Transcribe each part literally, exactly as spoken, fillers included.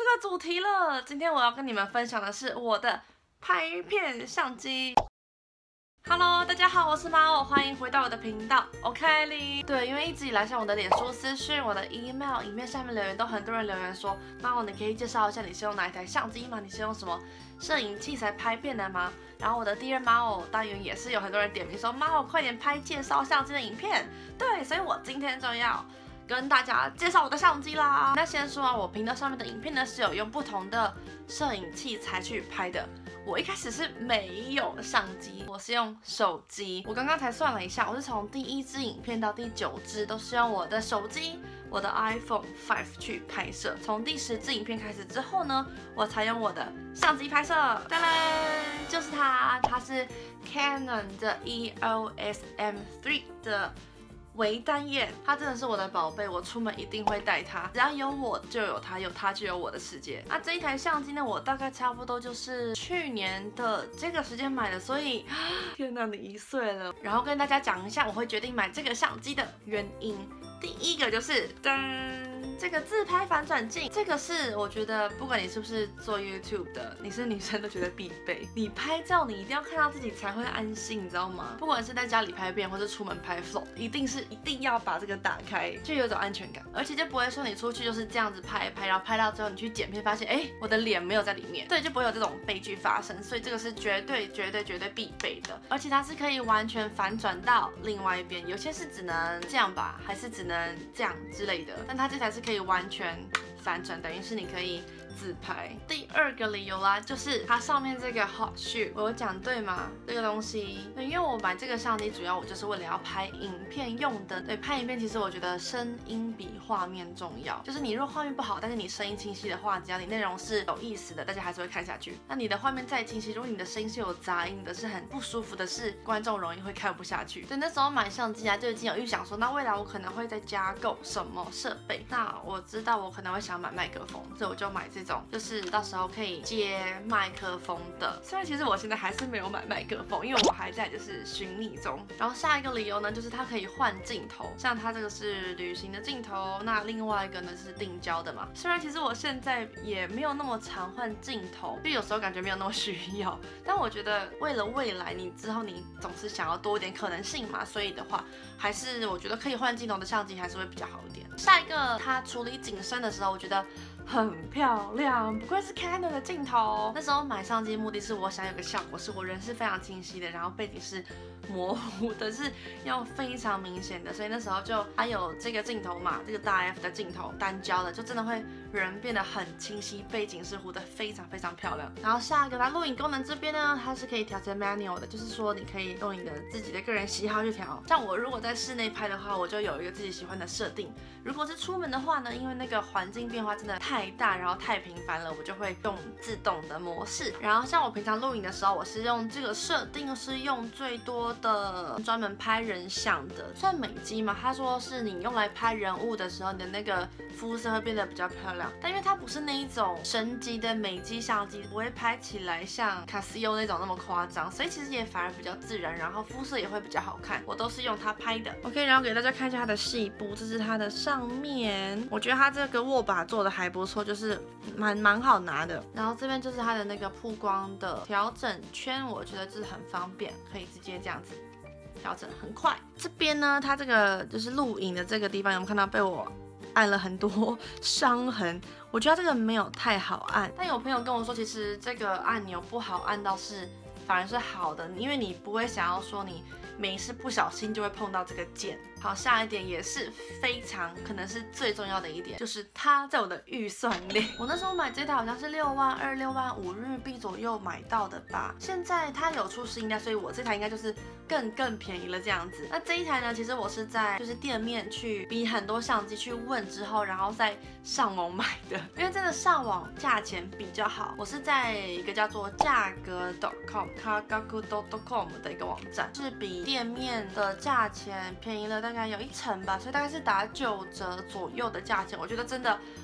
这个主题了。今天我要跟你们分享的是我的拍片相机。Hello， 大家好，我是猫，欢迎回到我的频道 OK 哩。对，因为一直以来像我的脸书私讯、我的 email、影片下面留言，都很多人留言说，猫，你可以介绍一下你是用哪一台相机吗？你是用什么摄影器材拍片的吗？然后我的第二猫单元也是有很多人点名说，猫，快点拍介绍相机的影片。对，所以我今天就要跟大家介绍我的相机啦。那先说啊，我频道上面的影片呢是有用不同的摄影器材去拍的。我一开始是没有相机，我是用手机。我刚刚才算了一下，我是从第一支影片到第九支都是用我的手机，我的 iPhone 五去拍摄。从第十支影片开始之后呢，我才用我的相机拍摄。当然就是它，它是 Canon 的 E O S M 三的微单眼，它真的是我的宝贝，我出门一定会带它，只要有我就有它，有它就有我的世界。那这一台相机呢，我大概差不多就是去年的这个时间买的，所以天哪，你一岁了。然后跟大家讲一下，我会决定买这个相机的原因。第一个就是噔。这个自拍反转镜，这个是我觉得不管你是不是做 YouTube 的，你是女生都觉得必备。你拍照你一定要看到自己才会安心，你知道吗？不管是在家里拍片或是出门拍 vlog， 一定是一定要把这个打开，就有种安全感，而且就不会说你出去就是这样子拍拍，然后拍到最后你去剪片发现，哎，我的脸没有在里面，对，就不会有这种悲剧发生。所以这个是绝对绝对绝对必备的，而且它是可以完全反转到另外一边，有些是只能这样吧，还是只能这样之类的，但它这台是可以完全反转，等于是你可以自拍。第二个理由啦，就是它上面这个 hot shoe， 我有讲对吗？这个东西，对，因为我买这个相机主要我就是为了要拍影片用的。对，拍影片其实我觉得声音比画面重要，就是你如果画面不好，但是你声音清晰的话，只要你内容是有意思的，大家还是会看下去。那你的画面再清晰，如果你的声音是有杂音的，是很不舒服的，是观众容易会看不下去。对，那时候买相机啊，就已经有预想说，那未来我可能会再加购什么设备。那我知道我可能会想买麦克风，所以我就买这种，就是到时候可以接麦克风的。虽然其实我现在还是没有买麦克风，因为我还在就是寻觅中。然后下一个理由呢，就是它可以换镜头，像它这个是旅行的镜头，那另外一个呢是定焦的嘛。虽然其实我现在也没有那么常换镜头，就有时候感觉没有那么需要，但我觉得为了未来你之后你总是想要多一点可能性嘛，所以的话还是我觉得可以换镜头的相机还是会比较好一点。下一个它处理景深的时候，我觉得很漂亮，不愧是 Canon 的镜头。那时候买相机目的是我想有个效果，是我人是非常清晰的，然后背景是模糊的，是要非常明显的。所以那时候就还有这个镜头嘛，这个大 F 的镜头单焦的，就真的会人变得很清晰，背景是糊的非常非常漂亮。然后下一个它录影功能这边呢，它是可以调成 manual 的，就是说你可以用你的自己的个人喜好去调。像我如果在室内拍的话，我就有一个自己喜欢的设定。如果是出门的话呢，因为那个环境变化真的太大，然后太频繁了，我就会用自动的模式。然后像我平常录影的时候，我是用这个设定，是用最多的专门拍人像的，算美肌嘛。他说是你用来拍人物的时候，你的那个肤色会变得比较漂亮。但因为它不是那一种神级的美肌相机，不会拍起来像 Casio 那种那么夸张，所以其实也反而比较自然，然后肤色也会比较好看。我都是用它拍的。OK， 然后给大家看一下它的细部，这是它的上面，我觉得它这个握把做的还不错，就是蛮蛮好拿的。然后这边就是它的那个曝光的调整圈，我觉得就是很方便，可以直接这样子调整，很快。这边呢，它这个就是录影的这个地方，有没有看到被我按了很多伤痕？我觉得这个没有太好按，但有朋友跟我说，其实这个按钮不好按到是反而是好的，因为你不会想要说你每一次不小心就会碰到这个键。好，下一点也是非常可能是最重要的一点，就是它在我的预算内。我那时候买这台好像是六万二、六万五日币左右买到的吧。现在它有出新的，所以我这台应该就是更更便宜了这样子。那这一台呢，其实我是在就是店面去比很多相机去问之后，然后再上网买的，因为真的上网价钱比较好。我是在一个叫做价格 .com kagaku dot com 的一个网站，是比店面的价钱便宜了大概有一成吧，所以大概是打九折左右的价钱，我觉得真的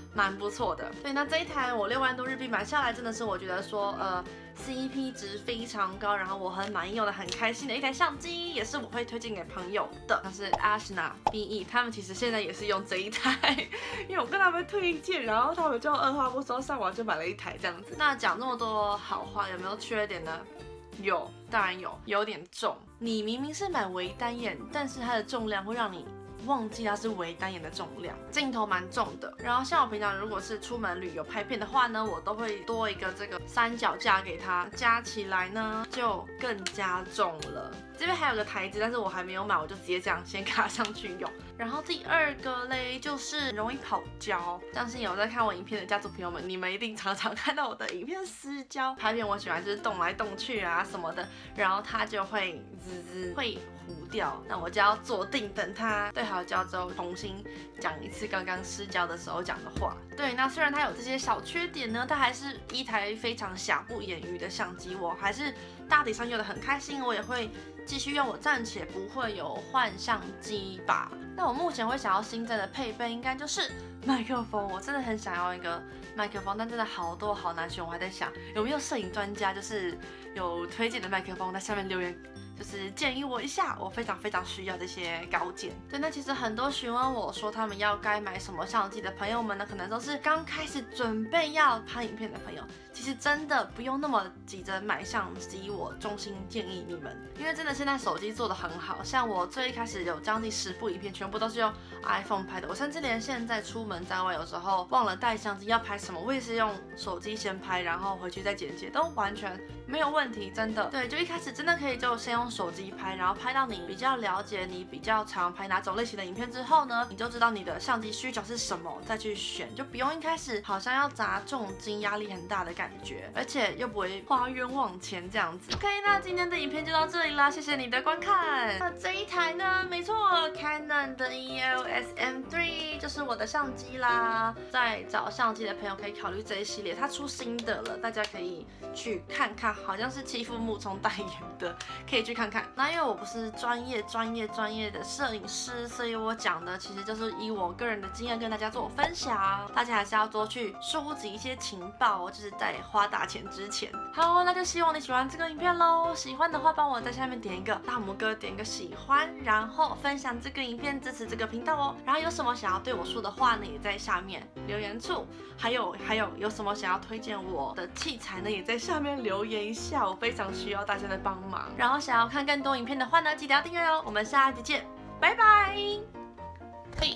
蛮不错的。对，那这一台我六万多日币买下来，真的是我觉得说呃 C P 值非常高，然后我很满意，用的很开心的一台相机，也是我会推荐给朋友的。像是 Ashna B E， 他们其实现在也是用这一台，因为我跟他们推荐，然后他们就二话不说上网就买了一台这样子。那讲这么多好话，有没有缺点呢？有，当然有，有点重。你明明是买微单眼，但是它的重量会让你忘记它是微单眼的重量，镜头蛮重的。然后像我平常如果是出门旅游拍片的话呢，我都会多一个这个三脚架给它，加起来呢就更加重了。这边还有个台子，但是我还没有买，我就直接这样先卡上去用。然后第二个嘞，就是容易跑焦。相信有在看我影片的家族朋友们，你们一定常常看到我的影片失焦。拍片我喜欢就是动来动去啊什么的，然后它就会滋滋会糊掉。那我就要坐定，等它对好焦之后，重新讲一次刚刚失焦的时候讲的话。对，那虽然它有这些小缺点呢，它还是一台非常瑕不掩瑜的相机，我还是大体上用的很开心，我也会继续用，我暂且不会有换相机吧。那我目前会想要新增的配备，应该就是麦克风。我真的很想要一个麦克风，但真的好多好难选。我还在想有没有摄影专家，就是有推荐的麦克风，在下面留言。就是建议我一下，我非常非常需要这些高件。对，那其实很多询问我说他们要该买什么相机的朋友们呢，可能都是刚开始准备要拍影片的朋友。其实真的不用那么急着买相机，我衷心建议你们，因为真的现在手机做得很好，像我最一开始有将近十部影片，全部都是用 iPhone 拍的。我甚至连现在出门在外，有时候忘了带相机要拍什么，我也是用手机先拍，然后回去再剪辑，都完全没有问题，真的。对，就一开始真的可以就先用手机拍，然后拍到你比较了解你比较常拍哪种类型的影片之后呢，你就知道你的相机需求是什么，再去选，就不用一开始好像要砸重金，压力很大的感觉，而且又不会花冤枉钱这样子。OK， 那今天的影片就到这里啦，谢谢你的观看。那这一台呢，没错 ，Canon 的 E O S M 三就是我的相机啦。在找相机的朋友可以考虑这一系列，它出新的了，大家可以去看看，好像是欺负木聪代言的，可以去看看。那因为我不是专业专业专业的摄影师，所以我讲的其实就是以我个人的经验跟大家做分享，大家还是要多去收集一些情报，就是在花大钱之前。好，那就希望你喜欢这个影片咯，喜欢的话帮我在下面点一个大拇哥，点一个喜欢，然后分享这个影片，支持这个频道哦。然后有什么想要对我说的话呢，也在下面留言处。还有还有有什么想要推荐我的器材呢，也在下面留言一下，我非常需要大家的帮忙。然后想要看更多影片的话呢，記得要訂閱哦。我們下集見，拜拜。嘿。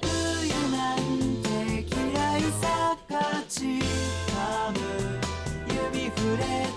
指噛む指触れ